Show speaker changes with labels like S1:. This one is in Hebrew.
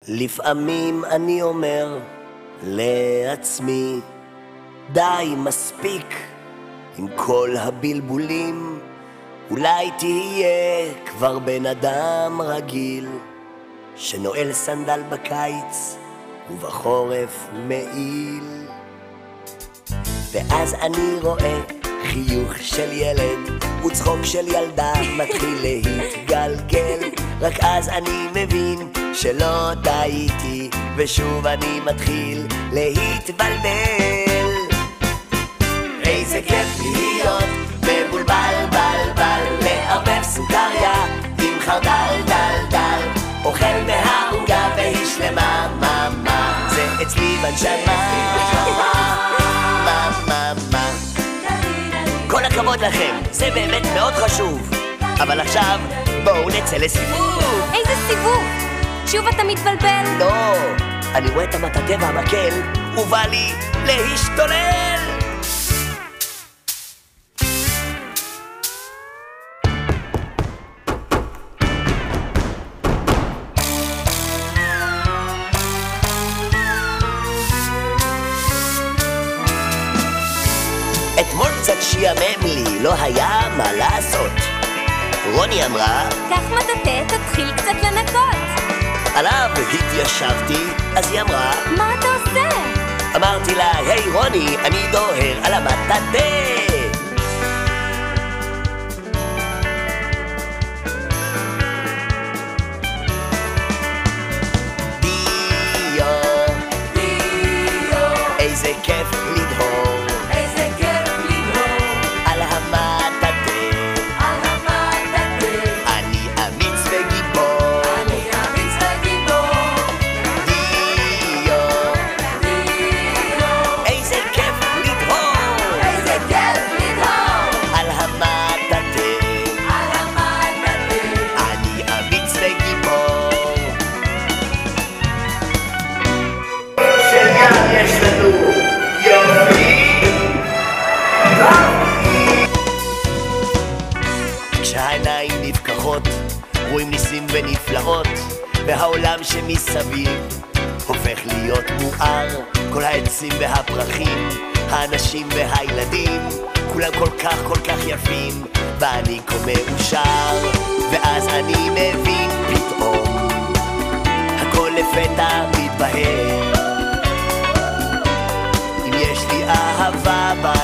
S1: לפעמים אני אומר לעצמי, די מספיק עם כל הבלבולים, אולי תהיה כבר בן אדם רגיל שנועל סנדל בקיץ ובחורף מעיל. ואז אני רואה חיוך של ילד וצחוק של ילדה מתחיל להתגלגל, רק אז אני מבין שלא טעיתי ושוב אני מתחיל להתבלבל. איזה כיף להיות מבולבל בלבל, לערבב סוכריה עם חרדל דל דל, אוכל מהעוגה והיא שלמה מה זה אצלי בנשמה מה כל הכבוד לכם, זה באמת מאוד חשוב. אבל עכשיו בואו נצא לסיבוב.
S2: איזה סיבוב? שוב אתה מתבלבל?
S1: לא, אני רואה את המטאטא והמקל ובא לי להשתולל. אתמול קצת שיאמם לי, לא היה מה לעשות. רוני אמרה,
S2: קח מטאטא, תתחיל קצת לנקות.
S1: עליו התיישבתי, אז היא אמרה,
S2: מה אתה עושה?
S1: אמרתי לה, היי רוני, אני דוהר על המטאטא. דיו, איזה כיף לדהור,
S3: איזה כיף לדהור
S1: על המטאטא. אני אמיץ וגיבור,
S3: אני אמיץ וגיבור.
S1: דיו, איזה כיף לדהור,
S3: איזה כיף לדהור
S1: על המטאטא. אני אמיץ וגיבור. שגם יש לנו יופי. כשהעיניים נפקחות רואים ניסים ונפלאות, והעולם שמסביב הופך להיות מואר. כל העצים והפרחים, האנשים והילדים, כולם כל כך יפים, ואני כה מאושר. ואז אני מבין פתאום הכל לפתע מתבהר. אם יש לי אהבה